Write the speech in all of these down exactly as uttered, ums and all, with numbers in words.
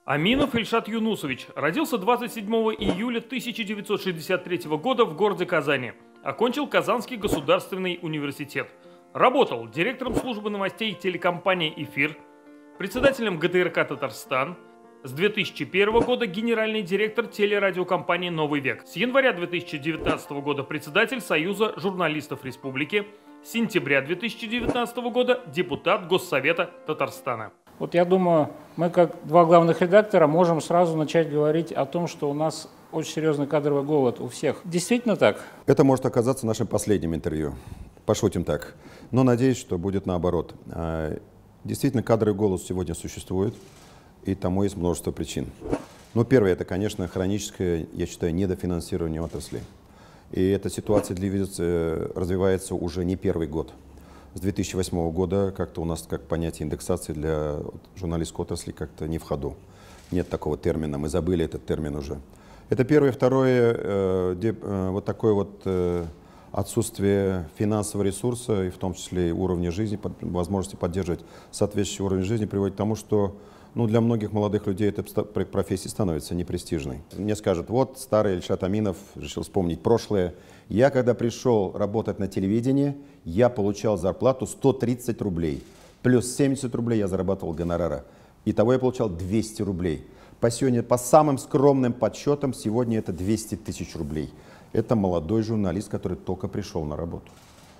Аминов Ильшат Юнусович родился двадцать седьмого июля тысяча девятьсот шестьдесят третьего года в городе Казани. Окончил Казанский государственный университет. Работал директором службы новостей телекомпании «Эфир», председателем гэ тэ эр ка «Татарстан», с две тысячи первого года генеральный директор телерадиокомпании «Новый век», с января две тысячи девятнадцатого года председатель Союза журналистов Республики, с сентября две тысячи девятнадцатого года депутат Госсовета Татарстана. Вот я думаю, мы как два главных редактора можем сразу начать говорить о том, что у нас очень серьезный кадровый голод у всех. Действительно так? Это может оказаться нашим последним интервью. Пошутим так. Но надеюсь, что будет наоборот. Действительно, кадровый голод сегодня существует, и тому есть множество причин. Ну, первое, это, конечно, хроническое, я считаю, недофинансирование отрасли. И эта ситуация движется, развивается уже не первый год. С две тысячи восьмого года как-то у нас как понятие индексации для журналистской отрасли как-то не в ходу. Нет такого термина, мы забыли этот термин уже. Это первое. Второе, э, де, э, вот такое вот э, отсутствие финансового ресурса, и в том числе и уровня жизни, под, возможности поддерживать соответствующий уровень жизни, приводит к тому, что ну, для многих молодых людей эта профессия становится непрестижной. Мне скажут, вот старый Ильшат Аминов решил вспомнить прошлое. Я, когда пришел работать на телевидении, я получал зарплату сто тридцать рублей. Плюс семьдесят рублей я зарабатывал гонорара. Итого я получал двести рублей. По, сегодня, по самым скромным подсчетам, сегодня это двести тысяч рублей. Это молодой журналист, который только пришел на работу.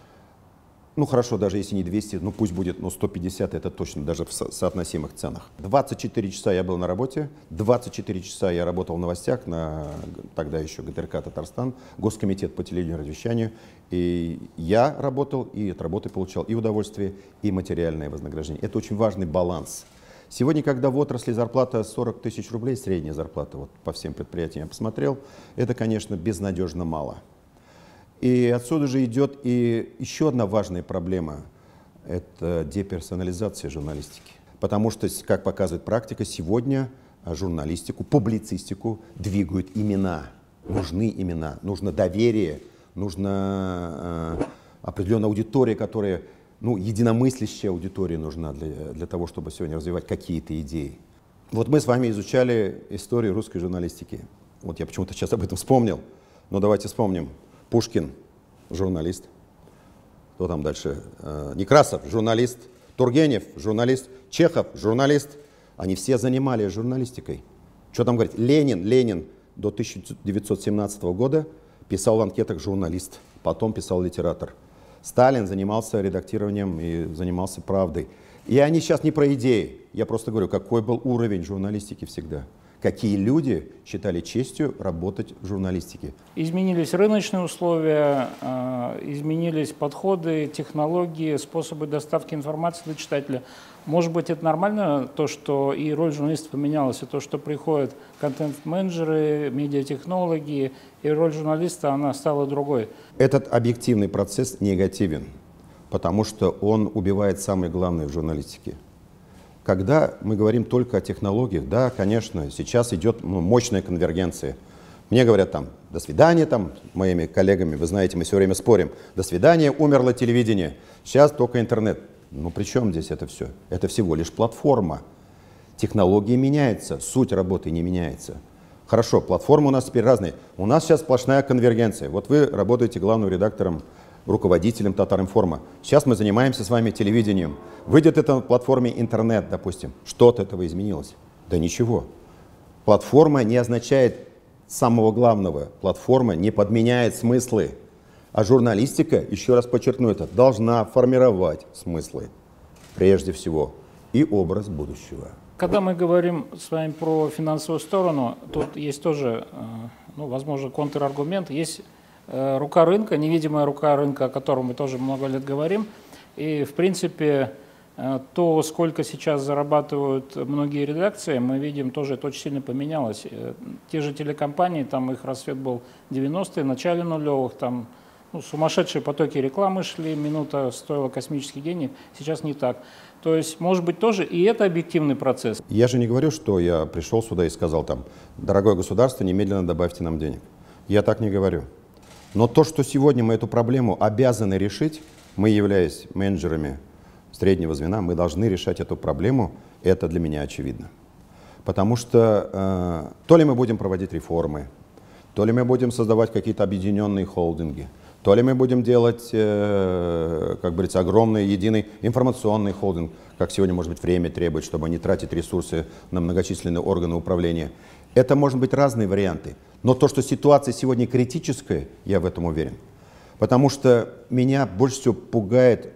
Ну хорошо, даже если не двести, ну пусть будет, ну сто пятьдесят, это точно, даже в со соотносимых ценах. двадцать четыре часа я был на работе, двадцать четыре часа я работал в новостях, на тогда еще гэ тэ эр ка «Татарстан», Госкомитет по телевидению и радиовещанию. И я работал, и от работы получал и удовольствие, и материальное вознаграждение. Это очень важный баланс. Сегодня, когда в отрасли зарплата сорок тысяч рублей, средняя зарплата, вот по всем предприятиям я посмотрел, это, конечно, безнадежно мало. И отсюда же идет и еще одна важная проблема – это деперсонализация журналистики. Потому что, как показывает практика, сегодня журналистику, публицистику двигают имена. Нужны имена, нужно доверие, нужна э, определенная аудитория, которая, ну, единомыслящая аудитория нужна для, для того, чтобы сегодня развивать какие-то идеи. Вот мы с вами изучали историю русской журналистики. Вот я почему-то сейчас об этом вспомнил, но давайте вспомним. Пушкин, журналист. Кто там дальше? Некрасов, журналист. Тургенев, журналист. Чехов, журналист. Они все занимались журналистикой. Что там говорить? Ленин, Ленин до тысяча девятьсот семнадцатого года писал в анкетах журналист, потом писал литератор. Сталин занимался редактированием и занимался правдой. И они сейчас не про идеи. Я просто говорю, какой был уровень журналистики всегда. Какие люди считали честью работать в журналистике. Изменились рыночные условия, изменились подходы, технологии, способы доставки информации до читателя. Может быть, это нормально, то, что и роль журналистов поменялась, и то, что приходят контент-менеджеры, медиатехнологи, и роль журналиста, она стала другой. Этот объективный процесс негативен, потому что он убивает самое главное в журналистике. Когда мы говорим только о технологиях, да, конечно, сейчас идет ну, мощная конвергенция. Мне говорят там, до свидания, там, моими коллегами, вы знаете, мы все время спорим, до свидания, умерло телевидение, сейчас только интернет. Ну при чем здесь это все? Это всего лишь платформа. Технологии меняются, суть работы не меняется. Хорошо, платформы у нас теперь разные. У нас сейчас сплошная конвергенция. Вот вы работаете главным редактором, руководителем Татар-Информа. Сейчас мы занимаемся с вами телевидением. Выйдет это на платформе интернет, допустим. Что от этого изменилось? Да ничего. Платформа не означает самого главного. Платформа не подменяет смыслы. А журналистика, еще раз подчеркну это, должна формировать смыслы. Прежде всего. И образ будущего. Когда мы говорим с вами про финансовую сторону, тут есть тоже, ну, возможно, контраргумент. Есть рука рынка, невидимая рука рынка, о котором мы тоже много лет говорим. И, в принципе, то, сколько сейчас зарабатывают многие редакции, мы видим, тоже это очень сильно поменялось. Те же телекомпании, там их расцвет был в девяностые, в начале нулевых, там ну, сумасшедшие потоки рекламы шли, минута стоила космических денег, сейчас не так. То есть, может быть, тоже и это объективный процесс. Я же не говорю, что я пришел сюда и сказал там, дорогое государство, немедленно добавьте нам денег. Я так не говорю. Но то, что сегодня мы эту проблему обязаны решить, мы, являясь менеджерами среднего звена, мы должны решать эту проблему, это для меня очевидно. Потому что э, то ли мы будем проводить реформы, то ли мы будем создавать какие-то объединенные холдинги, то ли мы будем делать, э, как говорится, огромный единый информационный холдинг, как сегодня, может быть, время требует, чтобы не тратить ресурсы на многочисленные органы управления. Это может быть разные варианты. Но то, что ситуация сегодня критическая, я в этом уверен. Потому что меня больше всего пугает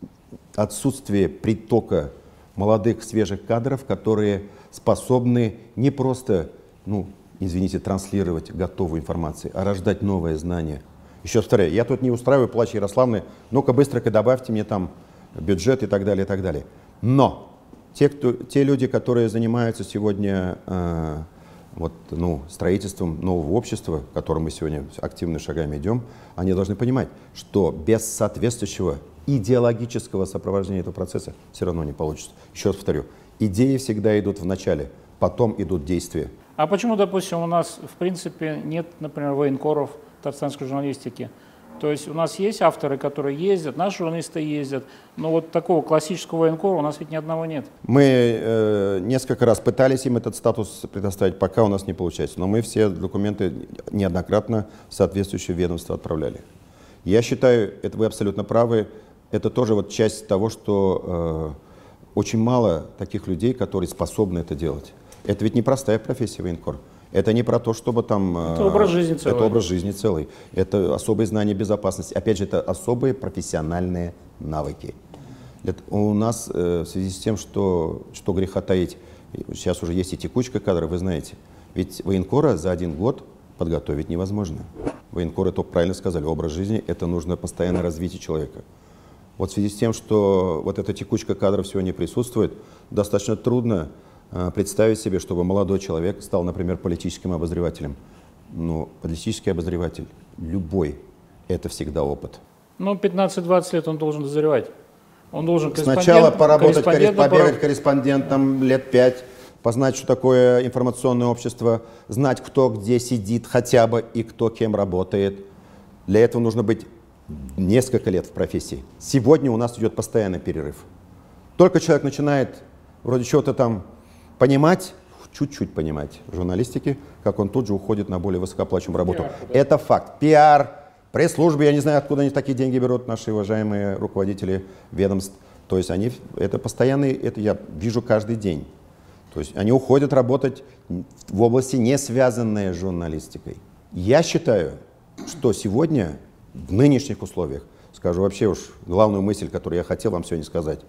отсутствие притока молодых свежих кадров, которые способны не просто, ну, извините, транслировать готовую информацию, а рождать новые знания. Еще раз повторяю, я тут не устраиваю плач Ярославны, ну-ка быстренько добавьте мне там бюджет и так далее, и так далее. Но те, кто, те люди, которые занимаются сегодня э, вот, ну, строительством нового общества, к которому мы сегодня активными шагами идем, они должны понимать, что без соответствующего идеологического сопровождения этого процесса все равно не получится. Еще раз повторю, идеи всегда идут в начале, потом идут действия. А почему, допустим, у нас в принципе нет, например, военкоров татарстанской журналистики? То есть у нас есть авторы, которые ездят, наши журналисты ездят, но вот такого классического военкора у нас ведь ни одного нет. Мы э, несколько раз пытались им этот статус предоставить, пока у нас не получается. Но мы все документы неоднократно в соответствующее ведомство отправляли. Я считаю, это вы абсолютно правы, это тоже вот часть того, что э, очень мало таких людей, которые способны это делать. Это ведь не простая профессия военкор. Это не про то, чтобы там... Это образ жизни целый. Это образ жизни целый. Это особые знания безопасности. Опять же, это особые профессиональные навыки. Это у нас э, в связи с тем, что, что греха таить, сейчас уже есть и текучка кадров, вы знаете. Ведь военкора за один год подготовить невозможно. Военкоры только правильно сказали, образ жизни — это нужно постоянное развитие человека. Вот в связи с тем, что вот эта текучка кадров сегодня присутствует, достаточно трудно представить себе, чтобы молодой человек стал, например, политическим обозревателем. Но политический обозреватель, любой, это всегда опыт. Ну, пятнадцать-двадцать лет он должен дозревать. Он должен сначала поработать, побегать корреспондентом лет пять, познать, что такое информационное общество, знать, кто где сидит хотя бы и кто кем работает. Для этого нужно быть несколько лет в профессии. Сегодня у нас идет постоянный перерыв. Только человек начинает вроде чего-то там понимать, чуть-чуть понимать в журналистике, как он тут же уходит на более высокооплачиваемую работу. Пиар, да. Это факт. Пиар, пресс-службы, я не знаю, откуда они такие деньги берут, наши уважаемые руководители ведомств. То есть они, это постоянный, это я вижу каждый день. То есть они уходят работать в области, не связанной с журналистикой. Я считаю, что сегодня, в нынешних условиях, скажу вообще уж главную мысль, которую я хотел вам сегодня сказать,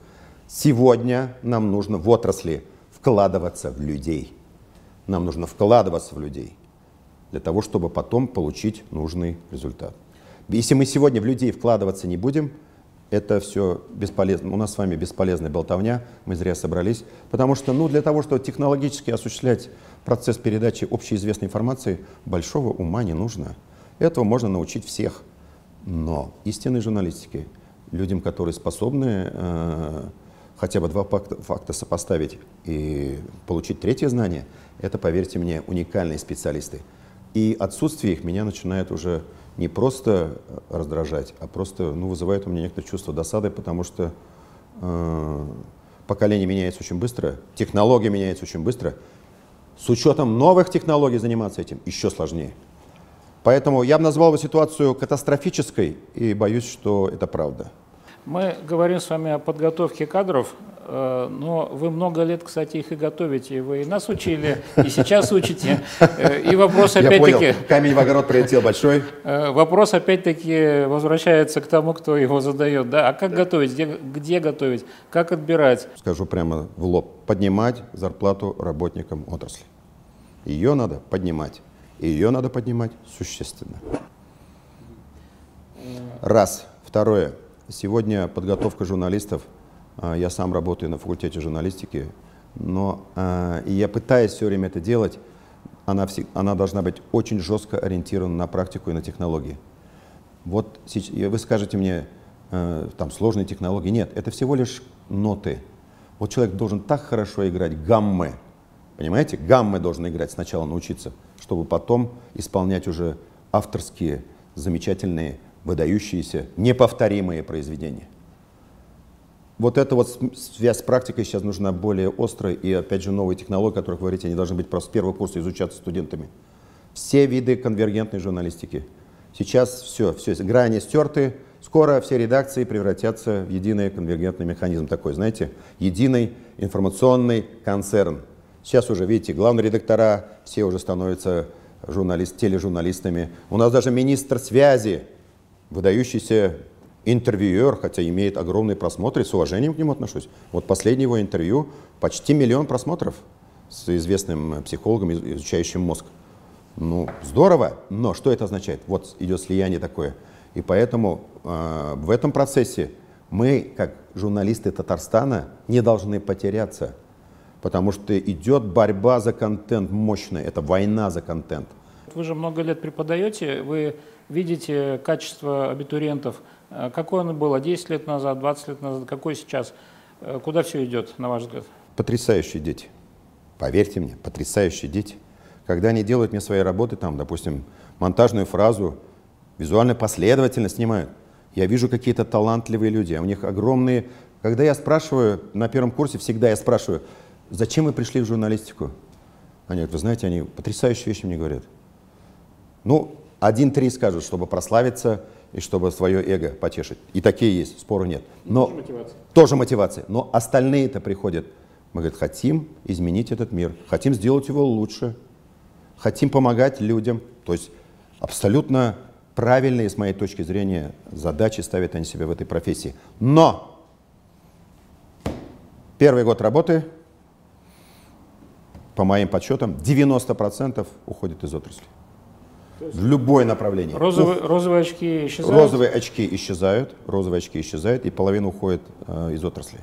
сегодня нам нужно в отрасли вкладываться в людей. Нам нужно вкладываться в людей для того, чтобы потом получить нужный результат. Если мы сегодня в людей вкладываться не будем, это все бесполезно. У нас с вами бесполезная болтовня, мы зря собрались. Потому что ну, для того, чтобы технологически осуществлять процесс передачи общеизвестной информации, большого ума не нужно. Этого можно научить всех. Но истинной журналистике, людям, которые способны э, хотя бы два факта, факта сопоставить и получить третье знание, это, поверьте мне, уникальные специалисты. И отсутствие их меня начинает уже не просто раздражать, а просто ну, вызывает у меня некоторое чувство досады, потому что э, поколение меняется очень быстро, технологии меняются очень быстро. С учетом новых технологий заниматься этим еще сложнее. Поэтому я бы назвал бы ситуацию катастрофической и боюсь, что это правда. Мы говорим с вами о подготовке кадров, но вы много лет, кстати, их и готовите. Вы и нас учили, и сейчас учите. И вопрос опять-таки... Я понял, камень в огород прилетел большой. Вопрос опять-таки возвращается к тому, кто его задает. Да? А как готовить, где, где готовить, как отбирать? Скажу прямо в лоб. Поднимать зарплату работникам отрасли. Ее надо поднимать. И ее надо поднимать существенно. Раз. Второе. Сегодня подготовка журналистов, я сам работаю на факультете журналистики, но и я пытаюсь все время это делать, она, она должна быть очень жестко ориентирована на практику и на технологии. Вот вы скажете мне, там сложные технологии. Нет, это всего лишь ноты. Вот человек должен так хорошо играть гаммы, понимаете? Гаммы должен играть, сначала научиться, чтобы потом исполнять уже авторские, замечательные, выдающиеся, неповторимые произведения. вот эта вот связь с практикой сейчас нужна более острая, и опять же новые технологии, о которых вы говорите, они должны быть просто с первого курса изучаться студентами. Все виды конвергентной журналистики. Сейчас все, все, грани стерты, скоро все редакции превратятся в единый конвергентный механизм такой, знаете, единый информационный концерн. Сейчас уже, видите, главные редактора, все уже становятся журналист, тележурналистами. У нас даже министр связи, выдающийся интервьюер, хотя имеет огромные просмотры, с уважением к нему отношусь. Вот последнее его интервью, почти миллион просмотров с известным психологом, изучающим мозг. Ну, здорово, но что это означает? Вот идет слияние такое. И поэтому э, в этом процессе мы, как журналисты Татарстана, не должны потеряться. Потому что идет борьба за контент мощная, это война за контент. Вы же много лет преподаете, вы видите качество абитуриентов. Какое оно было десять лет назад, двадцать лет назад, какое сейчас? Куда все идет, на ваш взгляд? Потрясающие дети. Поверьте мне, потрясающие дети. Когда они делают мне свои работы, там, допустим, монтажную фразу, визуально последовательно снимают, я вижу какие-то талантливые люди, у них огромные... Когда я спрашиваю, на первом курсе всегда я спрашиваю, зачем вы пришли в журналистику? Они говорят, вы знаете, они потрясающие вещи мне говорят. Ну, один-три скажут, чтобы прославиться и чтобы свое эго потешить. И такие есть, спору нет. Но, тоже мотивация. Тоже мотивация. Но остальные-то приходят, мы говорим, хотим изменить этот мир, хотим сделать его лучше, хотим помогать людям. То есть абсолютно правильные, с моей точки зрения, задачи ставят они себе в этой профессии. Но первый год работы, по моим подсчетам, девяносто процентов уходит из отрасли. В любое направление. Розовые, розовые очки исчезают? Розовые очки исчезают, розовые очки исчезают, и половина уходит э, из отрасли.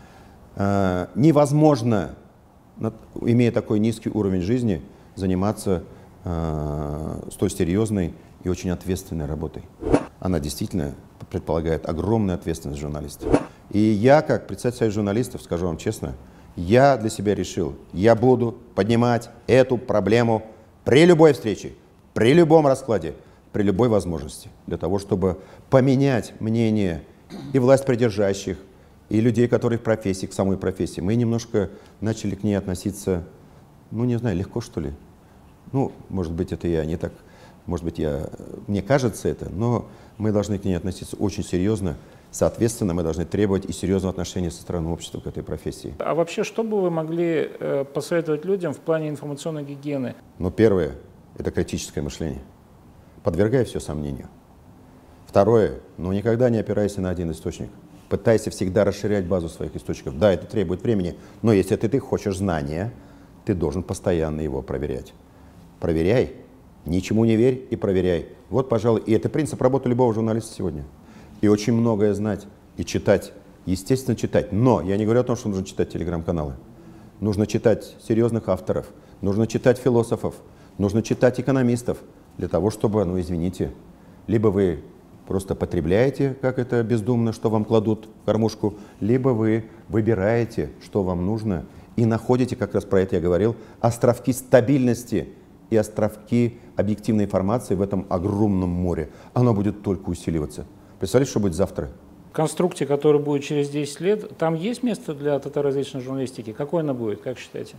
Э, невозможно, имея такой низкий уровень жизни, заниматься э, столь серьезной и очень ответственной работой. Она действительно предполагает огромную ответственность журналиста. И я, как председатель Союза журналистов, скажу вам честно, я для себя решил, я буду поднимать эту проблему при любой встрече, при любом раскладе, при любой возможности, для того, чтобы поменять мнение и власть придержащих, и людей, которые в профессии, к самой профессии. Мы немножко начали к ней относиться, ну, не знаю, легко, что ли. Ну, может быть, это я не так, может быть, я, мне кажется это, но мы должны к ней относиться очень серьезно. Соответственно, мы должны требовать и серьезного отношения со стороны общества к этой профессии. А вообще, что бы вы могли э, посоветовать людям в плане информационной гигиены? Ну, первое – это критическое мышление. Подвергай все сомнению. Второе – ну, никогда не опирайся на один источник. Пытайся всегда расширять базу своих источников. Да, это требует времени, но если ты, ты хочешь знания, ты должен постоянно его проверять. Проверяй, ничему не верь и проверяй. Вот, пожалуй, и это принцип работы любого журналиста сегодня. И очень многое знать и читать, естественно, читать. Но я не говорю о том, что нужно читать телеграм-каналы. Нужно читать серьезных авторов, нужно читать философов, нужно читать экономистов для того, чтобы, ну, извините, либо вы просто потребляете, как это бездумно, что вам кладут в кормушку, либо вы выбираете, что вам нужно, и находите, как раз про это я говорил, островки стабильности и островки объективной информации в этом огромном море. Оно будет только усиливаться. Представляете, что будет завтра? В конструкте, который будет через десять лет, там есть место для татароязычной журналистики? Какой она будет, как считаете?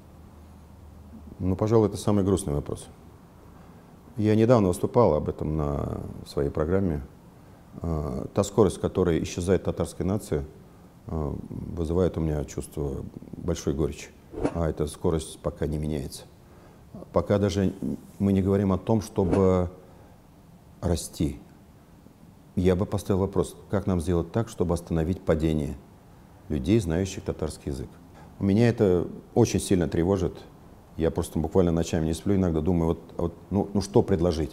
Ну, пожалуй, это самый грустный вопрос. Я недавно выступал об этом на своей программе. Та скорость, с которой исчезает татарская нация, вызывает у меня чувство большой горечи. А эта скорость пока не меняется. Пока даже мы не говорим о том, чтобы расти. Я бы поставил вопрос, как нам сделать так, чтобы остановить падение людей, знающих татарский язык. У меня это очень сильно тревожит. Я просто буквально ночами не сплю, иногда думаю, вот, вот, ну, ну что предложить.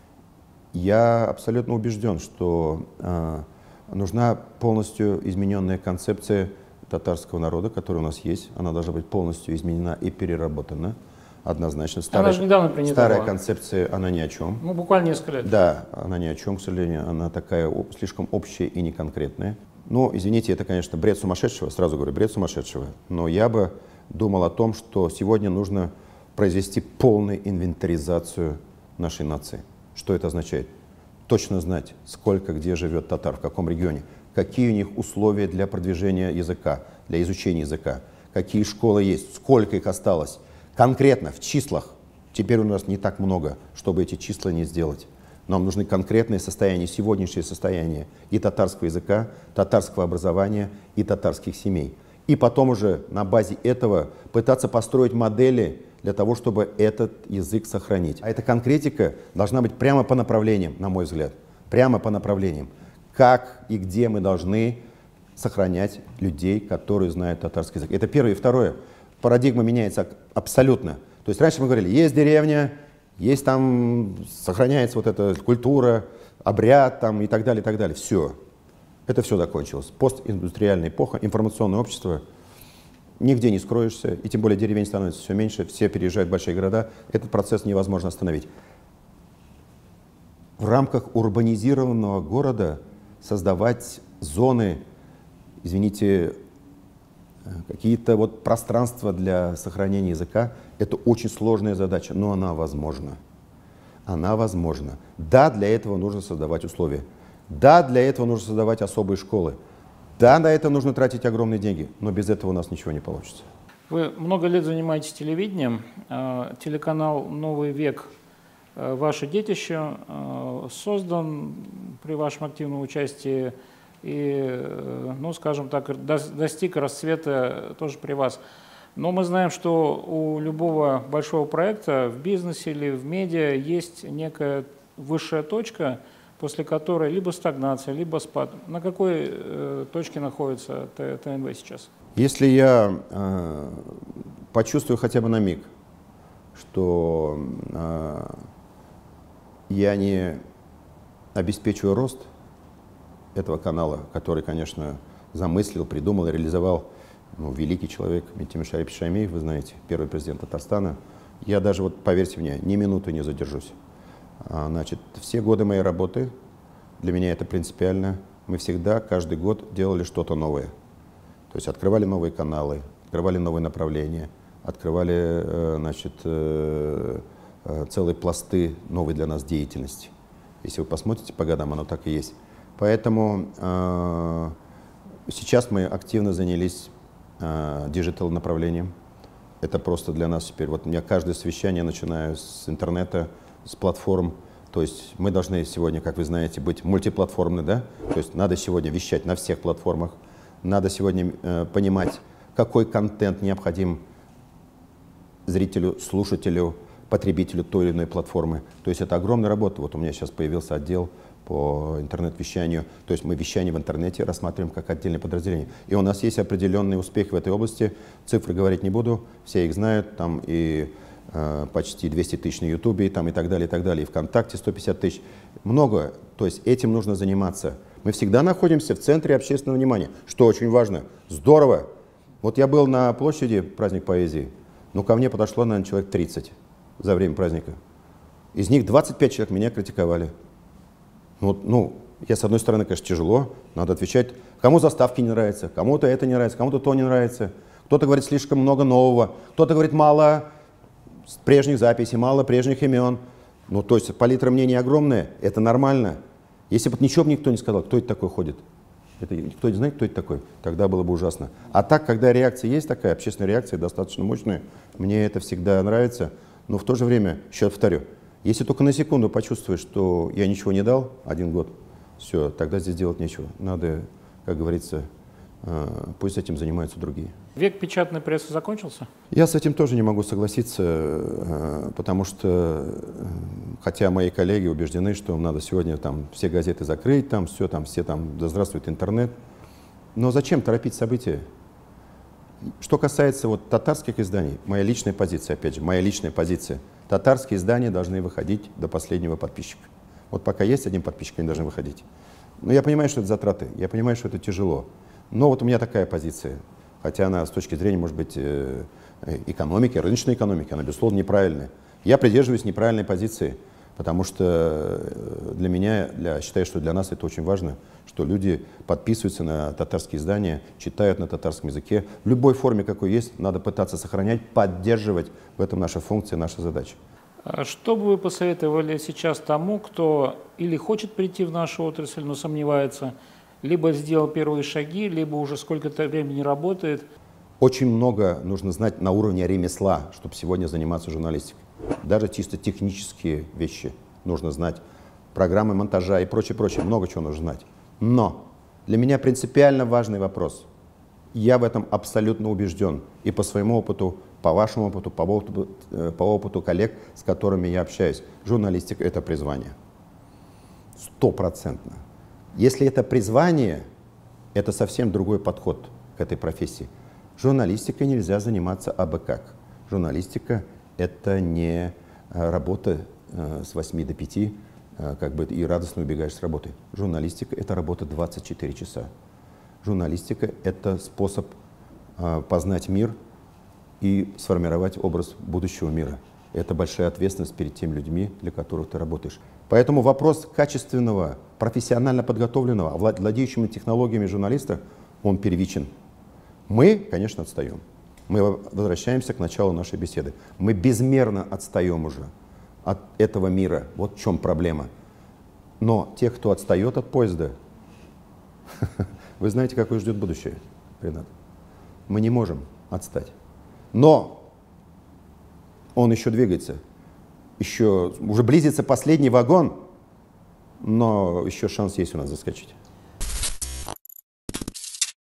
Я абсолютно убежден, что э, нужна полностью измененная концепция татарского народа, которая у нас есть. Она должна быть полностью изменена и переработана. Однозначно. Старая, она же недавно принята старая была. концепция, она ни о чем. Ну, буквально несколько лет. Да, она ни о чем, к сожалению. Она такая слишком общая и неконкретная. Ну, извините, это, конечно, бред сумасшедшего, сразу говорю, бред сумасшедшего. Но я бы думал о том, что сегодня нужно произвести полную инвентаризацию нашей нации. Что это означает? Точно знать, сколько где живет татар, в каком регионе, какие у них условия для продвижения языка, для изучения языка, какие школы есть, сколько их осталось. Конкретно, в числах. Теперь у нас не так много, чтобы эти числа не сделать. Нам нужны конкретные состояния, сегодняшнее состояние и татарского языка, татарского образования и татарских семей. И потом уже на базе этого пытаться построить модели для того, чтобы этот язык сохранить. А эта конкретика должна быть прямо по направлениям, на мой взгляд. Прямо по направлениям. Как и где мы должны сохранять людей, которые знают татарский язык. Это первое. И второе. Парадигма меняется абсолютно. То есть раньше мы говорили, есть деревня, есть там, сохраняется вот эта культура, обряд там и так далее, и так далее. Все. Это все закончилось. Постиндустриальная эпоха, информационное общество. Нигде не скроешься, и тем более деревень становится все меньше, все переезжают в большие города. Этот процесс невозможно остановить. В рамках урбанизированного города создавать зоны, извините, какие-то вот пространства для сохранения языка, это очень сложная задача, но она возможна. Она возможна. Да, для этого нужно создавать условия. Да, для этого нужно создавать особые школы. Да, на это нужно тратить огромные деньги, но без этого у нас ничего не получится. Вы много лет занимаетесь телевидением. Телеканал «Новый век», ваше детище, создан при вашем активном участии и, ну, скажем так, достиг расцвета тоже при вас. Но мы знаем, что у любого большого проекта в бизнесе или в медиа есть некая высшая точка, после которой либо стагнация, либо спад. На какой э, точке находится ТНВ сейчас? Если я э, почувствую хотя бы на миг, что э, я не обеспечиваю рост этого канала, который, конечно, замыслил, придумал, реализовал ну, великий человек Митим Шарипович Шаймиев, вы знаете, первый президент Татарстана, я даже, вот поверьте мне, ни минуты не задержусь. Значит, все годы моей работы, для меня это принципиально, мы всегда, каждый год делали что-то новое. То есть открывали новые каналы, открывали новые направления, открывали, значит, целые пласты новой для нас деятельности. Если вы посмотрите по годам, оно так и есть. Поэтому э, сейчас мы активно занялись э, диджитал направлением. Это просто для нас теперь. Вот у меня каждое совещание начинаю с интернета, с платформ. То есть мы должны сегодня, как вы знаете, быть мультиплатформны, да? То есть надо сегодня вещать на всех платформах. Надо сегодня э, понимать, какой контент необходим зрителю, слушателю, потребителю той или иной платформы. То есть это огромная работа. Вот у меня сейчас появился отдел по интернет-вещанию. То есть мы вещание в интернете рассматриваем как отдельное подразделение. И у нас есть определенный успех в этой области. Цифры говорить не буду, все их знают. Там и э, почти двести тысяч на Ютубе, там и так далее, и так далее. И ВКонтакте сто пятьдесят тысяч. Много. То есть этим нужно заниматься. Мы всегда находимся в центре общественного внимания, что очень важно. Здорово. Вот я был на площади, праздник поэзии, но ко мне подошло, наверное, человек тридцать за время праздника. Из них двадцать пять человек меня критиковали. Ну, ну, я, с одной стороны, конечно, тяжело, надо отвечать. Кому заставки не нравятся, кому-то это не нравится, кому-то то не нравится. Кто-то говорит слишком много нового, кто-то говорит мало прежних записей, мало прежних имен. Ну, то есть палитра мнений огромная, это нормально. Если бы ничего бы никто не сказал, кто это такой ходит, это, никто не знает, кто это такой, тогда было бы ужасно. А так, когда реакция есть такая, общественная реакция достаточно мощная, мне это всегда нравится. Но в то же время, еще повторю, если только на секунду почувствуешь, что я ничего не дал один год, все, тогда здесь делать нечего. Надо, как говорится, пусть этим занимаются другие. Век печатной прессы закончился? Я с этим тоже не могу согласиться, потому что, хотя мои коллеги убеждены, что надо сегодня там все газеты закрыть, там все, там все там, да здравствует интернет. Но зачем торопить события? Что касается вот татарских изданий, моя личная позиция, опять же, моя личная позиция, татарские издания должны выходить до последнего подписчика. Вот пока есть один подписчик, они должны выходить. Но я понимаю, что это затраты, я понимаю, что это тяжело. Но вот у меня такая позиция, хотя она с точки зрения, может быть, экономики, рыночной экономики, она, безусловно, неправильная. Я придерживаюсь неправильной позиции, потому что для меня, для, считаю, что для нас это очень важно, что люди подписываются на татарские издания, читают на татарском языке. В любой форме, какой есть, надо пытаться сохранять, поддерживать. В этом наша функция, наша задача. Что бы вы посоветовали сейчас тому, кто или хочет прийти в нашу отрасль, но сомневается, либо сделал первые шаги, либо уже сколько-то времени работает. Очень много нужно знать на уровне ремесла, чтобы сегодня заниматься журналистикой. Даже чисто технические вещи нужно знать. Программы монтажа и прочее, прочее. Много чего нужно знать. Но для меня принципиально важный вопрос. Я в этом абсолютно убежден. И по своему опыту, по вашему опыту, по опыту, по опыту коллег, с которыми я общаюсь. Журналистика — это призвание. Стопроцентно. Если это призвание, это совсем другой подход к этой профессии. Журналистикой нельзя заниматься абы как. Журналистика — это не работа с восьми до пяти, как бы, и радостно убегаешь с работы. Журналистика — это работа двадцать четыре часа. Журналистика — это способ познать мир и сформировать образ будущего мира. Это большая ответственность перед теми людьми, для которых ты работаешь. Поэтому вопрос качественного, профессионально подготовленного, владеющего технологиями журналиста, он первичен. Мы, конечно, отстаем. Мы возвращаемся к началу нашей беседы. Мы безмерно отстаем уже от этого мира. Вот в чем проблема. Но тех, кто отстает от поезда, вы знаете, какое ждет будущее, Ренат. Мы не можем отстать. Но он еще двигается. Еще уже близится последний вагон, но еще шанс есть у нас заскочить.